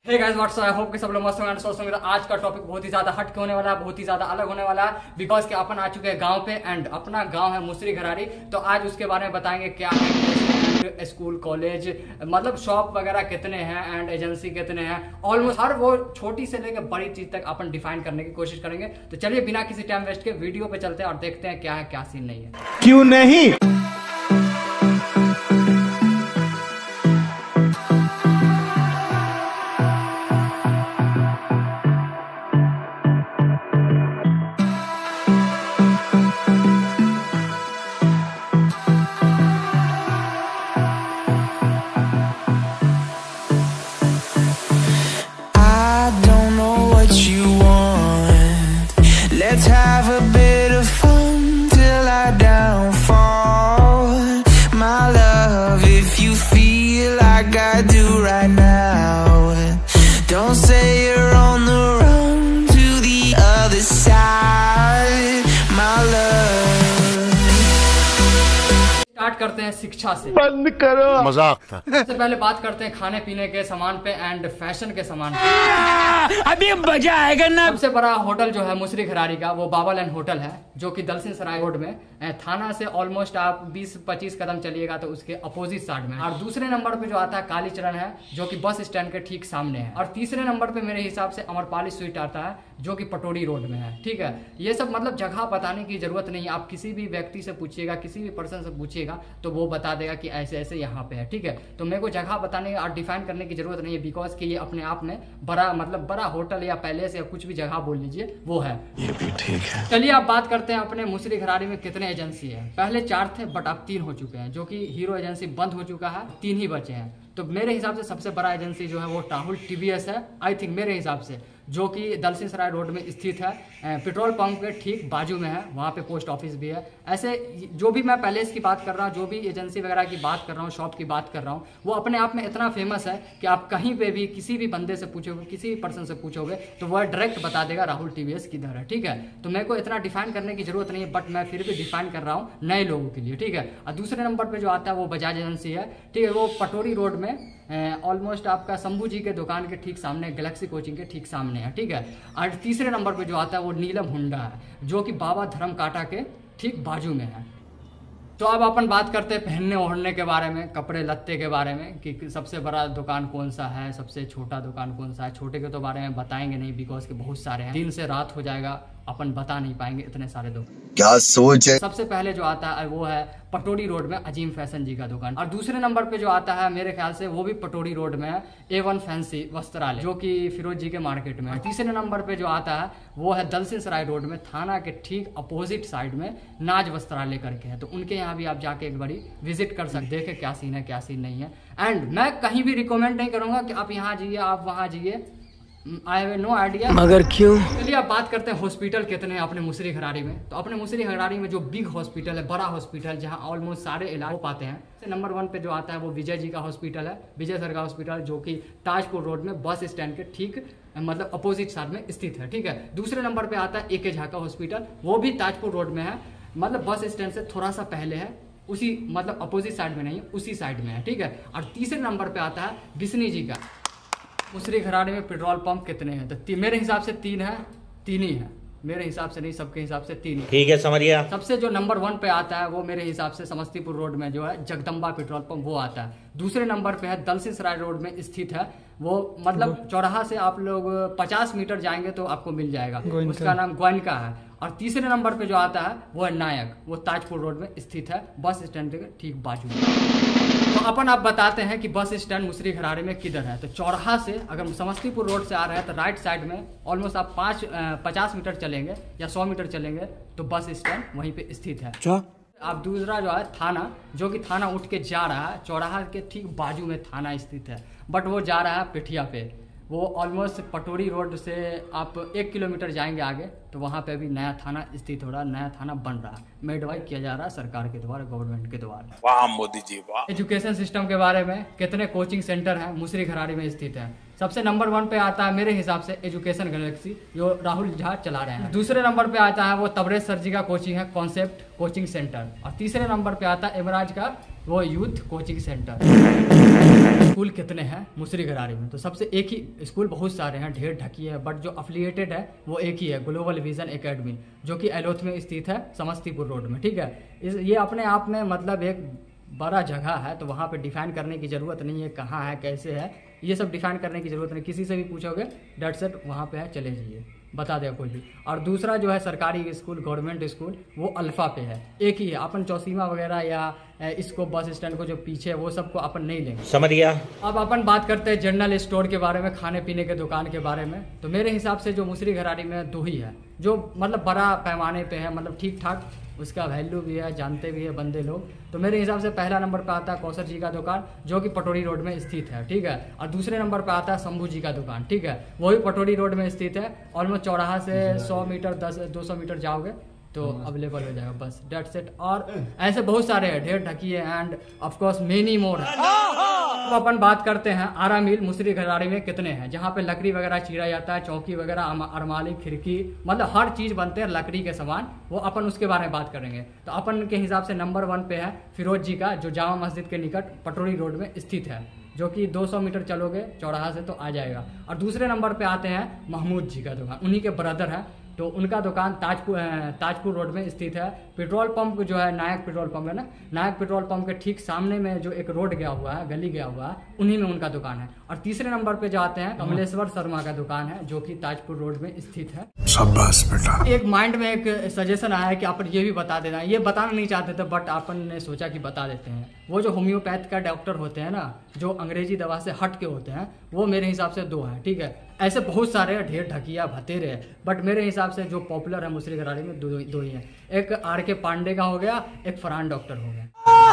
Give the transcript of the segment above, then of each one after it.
Hey guys what's I hope कि सब लोग मस्त होंगे, स्वस्थ होंगे। आज का टॉपिक बहुत ही ज्यादा हट के होने वाला है, बहुत ही ज्यादा अलग होने वाला है बिकॉज कि अपन आ चुके हैं गांव पे एंड अपना गांव है मुसरी घरारी। तो आज उसके बारे में बताएंगे क्या है स्कूल कॉलेज, मतलब शॉप वगैरह कितने हैं एंड एजेंसी कितने हैं, ऑलमोस्ट हर वो छोटी से लेकर बड़ी चीज तक अपन डिफाइन करने की कोशिश करेंगे। तो चलिए बिना किसी टाइम वेस्ट के वीडियो पे चलते हैं और देखते हैं क्या है क्या सीन नहीं है। क्यों नहीं? Let's have a bit of fun till I downfall. My love, if you feel like I do right now, don't say you're on the run to the other side, my love. Start करते हैं शिक्षा से। बंद करो, मजाक था। सबसे पहले बात करते हैं खाने पीने के सामान पे एंड फैशन के सामान पे। अभी मजा आएगा ना। सबसे बड़ा होटल जो है मुसरी घरारी का वो बाबा लैंड होटल है, जो कि दलसिंह सराय रोड में थाना से ऑलमोस्ट आप 20-25 कदम चलिएगा तो उसके अपोजिट साइड में। और दूसरे नंबर पे जो आता है कालीचरण है, जो कि बस स्टैंड के ठीक सामने है। और तीसरे नंबर पे मेरे हिसाब से अमरपाली स्वीट आता है, जो कि पटोरी रोड में है। ठीक है, ये सब मतलब जगह बताने की जरूरत नहीं है, आप किसी भी व्यक्ति से पूछिएगा, किसी भी पर्सन से पूछिएगा तो वो बता देगा कि ऐसे ऐसे यहाँ पे है। ठीक है, तो मेरे को जगह बताने और डिफाइन करने की जरूरत नहीं है बिकॉज कि ये अपने आप में बड़ा मतलब बड़ा होटल या पैलेस या कुछ भी जगह बोल लीजिए वो है। ये भी ठीक है। चलिए आप बात करते हैं अपने मुसरी घरारी में कितने एजेंसी है। पहले 4 थे बट अब 3 हो चुके हैं, जो कि हीरो एजेंसी बंद हो चुका है, 3 ही बचे हैं। तो मेरे हिसाब से सबसे बड़ा एजेंसी जो है वो राहुल टीवीएस है, आई थिंक मेरे हिसाब से, जो कि दलसिंह सराय रोड में स्थित है, पेट्रोल पंप के ठीक बाजू में है, वहाँ पे पोस्ट ऑफिस भी है। ऐसे जो भी मैं पैलेस की बात कर रहा हूँ, जो भी एजेंसी वगैरह की बात कर रहा हूँ, शॉप की बात कर रहा हूँ, वो अपने आप में इतना फेमस है कि आप कहीं पे भी किसी भी बंदे से पूछोगे, किसी भी पर्सन से पूछोगे तो वह डायरेक्ट बता देगा राहुल टीवीएस किधर है। ठीक है, तो मेरे को इतना डिफाइन करने की जरूरत नहीं है बट मैं फिर भी डिफाइन कर रहा हूँ नए लोगों के लिए। ठीक है, और दूसरे नंबर पर जो आता है वो बजाज एजेंसी है। ठीक है, वो पटोरी रोड में ऑलमोस्ट आपका शंभू जी के दुकान के ठीक सामने, गैलेक्सी कोचिंग के ठीक सामने है। ठीक है, और तीसरे नंबर पे जो आता है वो नीलम हुंडा है, जो कि बाबा धर्म काटा के ठीक बाजू में है। तो अब अपन बात करते हैं पहनने ओढ़ने के बारे में, कपड़े लत्ते के बारे में कि सबसे बड़ा दुकान कौन सा है, सबसे छोटा दुकान कौन सा है। छोटे के तो बारे में बताएंगे नहीं बिकॉज के बहुत सारे हैं, दिन से रात हो जाएगा, अपन बता नहीं पाएंगे इतने सारे दुकान। क्या सोच है। सबसे पहले जो आता है वो है पटोरी रोड में अजीम फैशन जी का दुकान। और दूसरे नंबर पे जो आता है मेरे ख्याल से वो भी पटोरी रोड में है, A1 फैंसी वस्त्रालय, जो कि फिरोज जी के मार्केट में है। तीसरे नंबर पे जो आता है वो है दलसिंह सराय रोड में, थाना के ठीक अपोजिट साइड में नाज वस्त्रालय करके है। तो उनके यहाँ भी आप जाके एक बारी विजिट कर सकते, देखे क्या सीन है क्या सीन नहीं है। एंड मैं कहीं भी रिकमेंड नहीं करूंगा कि आप यहाँ जाइए आप वहाँ जाइए, आई हैव नो आइडिया। मगर क्यों? चलिए आप बात करते हैं हॉस्पिटल कितने हैं अपने मुसरी घरारी में। तो अपने मुसरी घरारी में जो बिग हॉस्पिटल है, बड़ा हॉस्पिटल जहां ऑलमोस्ट सारे इलाज हो पाते हैं, नंबर 1 पे जो आता है वो विजय जी का हॉस्पिटल है, विजय सर का हॉस्पिटल, जो कि ताजपुर रोड में बस स्टैंड के ठीक मतलब अपोजिट साइड में स्थित है। ठीक है, दूसरे नंबर पे आता है AK झा का हॉस्पिटल, वो भी ताजपुर रोड में है, मतलब बस स्टैंड से थोड़ा सा पहले है, उसी मतलब अपोजिट साइड में नहीं है, उसी साइड में है। ठीक है, और तीसरे नंबर पे आता है बिस्नी जी का। मुसरी घरारी में पेट्रोल पंप कितने हैं? तो मेरे हिसाब से 3 है, 3 ही है, मेरे हिसाब से नहीं, सबके हिसाब से 3 है। ठीक है, समझिए। सबसे जो नंबर 1 पे आता है वो मेरे हिसाब से समस्तीपुर रोड में जो है जगदम्बा पेट्रोल पंप वो आता है। दूसरे नंबर पे है दलसिंह सराय रोड में स्थित है, वो मतलब चौराहा से आप लोग 50 मीटर जाएंगे तो आपको मिल जाएगा, उसका नाम गोयनका है। और तीसरे नंबर पे जो आता है वो है नायक, वो ताजपुर रोड में स्थित है, बस स्टैंड के ठीक बाजू में। तो अपन आप बताते हैं कि बस स्टैंड मुसरी घरारी में किधर है। तो चौराहा से अगर समस्तीपुर रोड से आ रहे हैं तो राइट साइड में ऑलमोस्ट आप 50 मीटर चलेंगे या 100 मीटर चलेंगे तो बस स्टैंड वहीं पे स्थित है। आप दूसरा जो है थाना, जो कि थाना उठ के जा रहा है, चौराहा के ठीक बाजू में थाना स्थित है, बट वो जा रहा है पेठिया पे। वो ऑलमोस्ट पटोरी रोड से आप 1 किलोमीटर जाएंगे आगे तो वहाँ पे अभी नया थाना स्थित हो रहा है, नया थाना बन रहा है, मेडवाइज किया जा रहा है सरकार के द्वारा, गवर्नमेंट के द्वारा। वाह मोदी जी वाह। एजुकेशन सिस्टम के बारे में, कितने कोचिंग सेंटर हैं मुसरी घरारी में स्थित है। सबसे नंबर 1 पे आता है मेरे हिसाब से एजुकेशन गैलेक्सी, जो राहुल झा चला रहे हैं। दूसरे नंबर पे आता है वो तबरेज सर जी का कोचिंग है, कॉन्सेप्ट कोचिंग सेंटर। और तीसरे नंबर पे आता है एमराज का वो यूथ कोचिंग सेंटर। स्कूल कितने हैं मुसरी घरारी में? तो सबसे एक ही स्कूल, बहुत सारे हैं, ढेर ढकी है, बट जो अफिलिएटेड है वो एक ही है, ग्लोबल विजन एकेडमी, जो कि एलोथ में स्थित है, समस्तीपुर रोड में। ठीक है, ये अपने आप में मतलब एक बड़ा जगह है, तो वहाँ पे डिफाइन करने की ज़रूरत नहीं है कहाँ है कैसे है, ये सब डिफाइन करने की ज़रूरत नहीं। किसी से भी पूछोगे डेट सेट वहाँ पे है, चले जाइए, बता दे कोई भी। और दूसरा जो है सरकारी स्कूल, गवर्नमेंट स्कूल, वो अल्फ़ा पे है, एक ही है। अपन चौसीमा वगैरह या इसको बस स्टैंड को जो पीछे है वो सबको अपन नहीं लेंगे, समझ गया। अब अपन बात करते हैं जनरल स्टोर के बारे में, खाने पीने के दुकान के बारे में। तो मेरे हिसाब से जो मुसरी घरारी में 2 ही है जो मतलब बड़ा पैमाने पे है, मतलब ठीक ठाक उसका वैल्यू भी है, जानते भी है बंदे लोग। तो मेरे हिसाब से पहला नंबर पे आता है कौसर जी का दुकान, जो कि पटोरी रोड में स्थित है। ठीक है, और दूसरे नंबर पे आता है शंभू जी का दुकान। ठीक है, वो भी पटोरी रोड में स्थित है। ऑलमोस्ट चौराहा से 100 मीटर 200 मीटर जाओगे तो अवेलेबल हो जाएगा, बस डेट सेट। और ऐसे बहुत सारे हैं, ढेर ढकी है, and of course many more है। तो अपन बात करते हैं आरा मिल मुसरी घरारी में कितने हैं, जहाँ पे लकड़ी वगैरह चीरा जाता है, चौकी वगैरह, अरमाली, खिड़की, मतलब हर चीज बनते हैं लकड़ी के सामान, वो अपन उसके बारे में बात करेंगे। तो अपन के हिसाब से नंबर 1 पे है फिरोज जी का, जो जामा मस्जिद के निकट पटोरी रोड में स्थित है, जो कि 200 मीटर चलोगे चौराहा से तो आ जाएगा। और दूसरे नंबर पे आते हैं महमूद जी का दुकान, उन्हीं के ब्रदर है, तो उनका दुकान ताजपुर रोड में स्थित है। पेट्रोल पंप जो है नायक पेट्रोल पंप है ना, नायक पेट्रोल पंप के ठीक सामने में जो एक रोड गया हुआ है, गली गया हुआ है, उन्हीं में उनका दुकान है। और तीसरे नंबर पे जो आते हैं कमलेश्वर शर्मा का दुकान है, जो कि ताजपुर रोड में स्थित है। शाबाश बेटा। एक माइंड में एक सजेशन आया है कि अपन ये भी बता देना, ये बताना नहीं चाहते थे बट अपन ने सोचा कि बता देते हैं। वो जो होम्योपैथ का डॉक्टर होते हैं ना, जो अंग्रेजी दवा से हट के होते हैं, वो मेरे हिसाब से 2 हैं। ठीक है, ऐसे बहुत सारे ढेर ढकिया भतेरे हैं, बट मेरे हिसाब से जो पॉपुलर है मुसरी घरारी में 2 ही हैं। एक आर.के. पांडे का हो गया, एक फरहान डॉक्टर हो गया।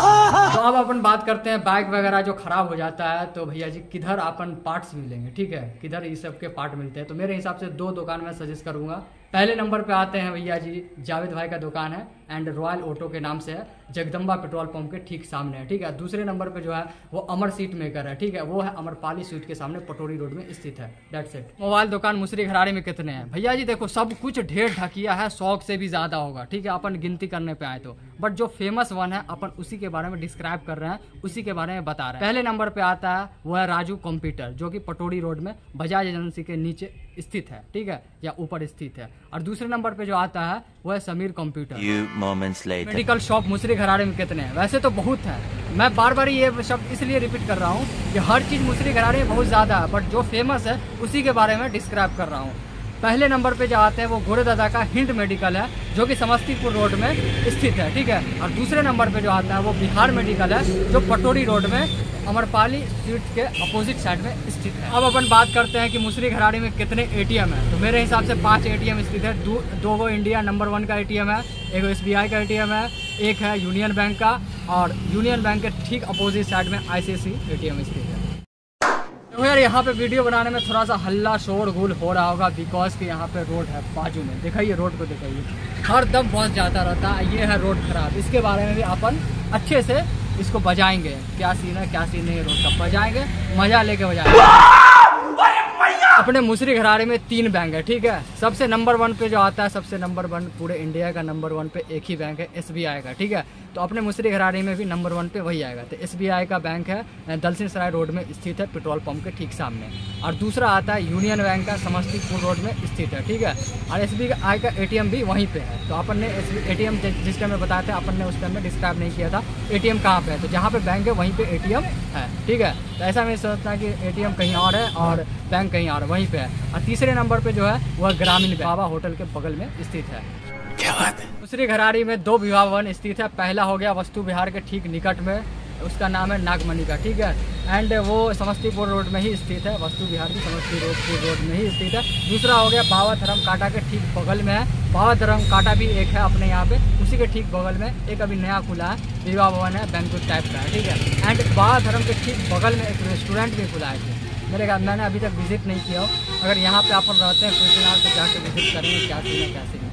तो अब अपन बात करते हैं बाइक वगैरह जो खराब हो जाता है, तो भैया जी किधर अपन पार्ट्स मिलेंगे, ठीक है, किधर ये सब के पार्ट मिलते हैं। तो मेरे हिसाब से 2 दुकान मैं सजेस्ट करूंगा। पहले नंबर पे आते हैं भैया जी जावेद भाई का दुकान है, एंड रॉयल ऑटो के नाम से है, जगदम्बा पेट्रोल पंप के ठीक सामने है। ठीक है, दूसरे नंबर पे जो है वो अमर सीट मेकर है। ठीक है, वो है अमरपाली स्वीट के सामने पटोरी रोड में स्थित है। That's it. मोबाइल दुकान मुसरी घरारी में कितने हैं भैया जी? देखो सब कुछ ढेर ढकिया है, 100 से भी ज्यादा होगा। ठीक है, अपन गिनती करने पे आए तो, बट जो फेमस वन है अपन उसी के बारे में डिस्क्राइब कर रहे हैं, उसी के बारे में बता रहे हैं। पहले नंबर पे आता है वो है राजू कंप्यूटर, जो कि पटोरी रोड में बजाज एजेंसी के नीचे स्थित है। ठीक है, या ऊपर स्थित है। और दूसरे नंबर पे जो आता है वो है समीर कंप्यूटर। मेडिकल शॉप मुसरी घरारी में कितने हैं? वैसे तो बहुत है, मैं बार बार ये शब्द इसलिए रिपीट कर रहा हूँ कि हर चीज मुसरी घरारी में बहुत ज्यादा है, बट जो फेमस है उसी के बारे में डिस्क्राइब कर रहा हूँ। पहले नंबर पे जो आते हैं वो घोड़े दादा का हिंद मेडिकल है, जो कि समस्तीपुर रोड में स्थित है। ठीक है, और दूसरे नंबर पे जो आता है वो बिहार मेडिकल है, जो पटोरी रोड में अमरपाली स्ट्रीट के अपोजिट साइड में स्थित है। अब अपन बात करते हैं कि मुसरी घरारी में कितने एटीएम है। तो मेरे हिसाब से 5 एटीएम स्थित है। 2 इंडिया नंबर 1 का एटीएम है, एक SBI का एटीएम है, एक है यूनियन बैंक का, और यूनियन बैंक के ठीक अपोजिट साइड में ICICI एटीएम स्थित है। तो यार यहाँ पे वीडियो बनाने में थोड़ा सा हल्ला शोर गुल हो रहा होगा, बिकॉज कि यहाँ पे रोड है बाजू में, दिखाइए रोड को, दिखाइए, हर दम बस जाता रहता है। ये है रोड खराब, इसके बारे में भी अपन अच्छे से इसको बजाएंगे, क्या सीन है क्या सीन नहीं है रोड का, बजाएंगे, मजा लेके बजाएंगे। अपने मुसरी घरारी में 3 बैंक है। ठीक है, सबसे नंबर 1 पे जो आता है, सबसे नंबर 1 पूरे इंडिया का नंबर 1 पे एक ही बैंक है, SBI का। ठीक है, तो अपने मुसरी घरारी में भी नंबर 1 पे वही आएगा। तो SBI का बैंक है, दलसिंह सराय रोड में स्थित है, पेट्रोल पंप के ठीक सामने। और दूसरा आता है यूनियन बैंक का, समस्तीपुर रोड में स्थित है। ठीक है, और SBI का ATM भी वहीं पे है। तो अपन ने ATM जिस टाइम में बताया था, अपन ने उस टाइम में डिस्क्राइब नहीं किया था ATM कहाँ पे है। तो जहाँ पे बैंक है वहीं पे ATM है। ठीक है, तो ऐसा मैं सोचता है कि ATM कहीं और है और बैंक कहीं और वहीं पे है। और तीसरे नंबर पे जो है वह ग्रामीण बाबा होटल के बगल में स्थित है। क्या बात है। मुसरी घरारी में 2 विवाह भवन स्थित है। पहला हो गया वस्तु विहार के ठीक निकट में, उसका नाम है नागमणि का। ठीक है, एंड वो समस्तीपुर रोड में ही स्थित है, वस्तु विहार की समस्तीपुर रोड में ही स्थित है। दूसरा हो गया बाबा धर्म कांटा के ठीक बगल में है, बाबा धर्म कांटा भी एक है अपने यहाँ पे, उसी के ठीक बगल में एक अभी नया खुला है विवाह भवन है, बैंक्वेट टाइप का है। ठीक है, एंड बाबा धर्म के ठीक बगल में एक रेस्टोरेंट भी खुला है। मेरे ख्याल मैंने अभी तक विजिट नहीं किया हो, अगर यहाँ पे अपन रहते हैं कुछ दिन तो जाके विजिट करेंगे, क्या सीन है क्या सीन है।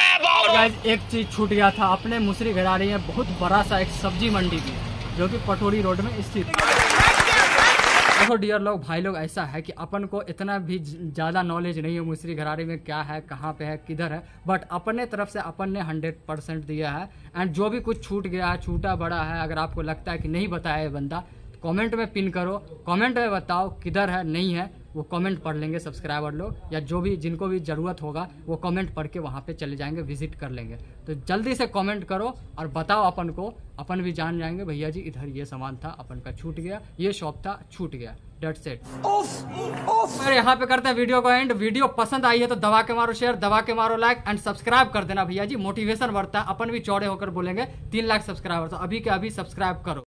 एक चीज छूट गया था, अपने मुसरी घरारी में बहुत बड़ा सा एक सब्जी मंडी भी, जो कि पटोरी रोड में स्थित है। देखो डियर लोग, भाई लोग, ऐसा है कि अपन को इतना भी ज़्यादा नॉलेज नहीं है मुसरी घरारी में क्या है, कहाँ पे है, किधर है, बट अपने तरफ से अपन ने 100% दिया है। एंड जो भी कुछ छूट गया है, छूटा बड़ा है, अगर आपको लगता है कि नहीं बताया है बंदा, कमेंट में पिन करो, कमेंट में बताओ किधर है नहीं है, वो कमेंट पढ़ लेंगे सब्सक्राइबर लोग, या जो भी जिनको भी ज़रूरत होगा वो कमेंट पढ़ के वहाँ पे चले जाएंगे, विजिट कर लेंगे। तो जल्दी से कमेंट करो और बताओ अपन को, अपन भी जान जाएंगे भैया जी इधर ये सामान था अपन का छूट गया, ये शॉप था छूट गया, डेट्स इट। और यहाँ पे करते हैं वीडियो को एंड। वीडियो पसंद आई है तो दबा के मारो शेयर, दबा के मारो लाइक एंड सब्सक्राइब कर देना भैया जी, मोटिवेशन बढ़ता है, अपन भी चौड़े होकर बोलेंगे 3 लाख सब्सक्राइबर, तो अभी के अभी सब्सक्राइब करो।